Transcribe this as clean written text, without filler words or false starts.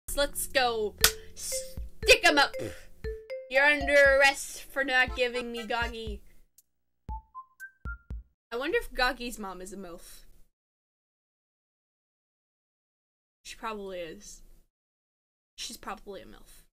Let's go. Stick 'em up. You're under arrest for not giving me Goggy. I wonder if Goggy's mom is a MILF. She probably is. She's probably a MILF.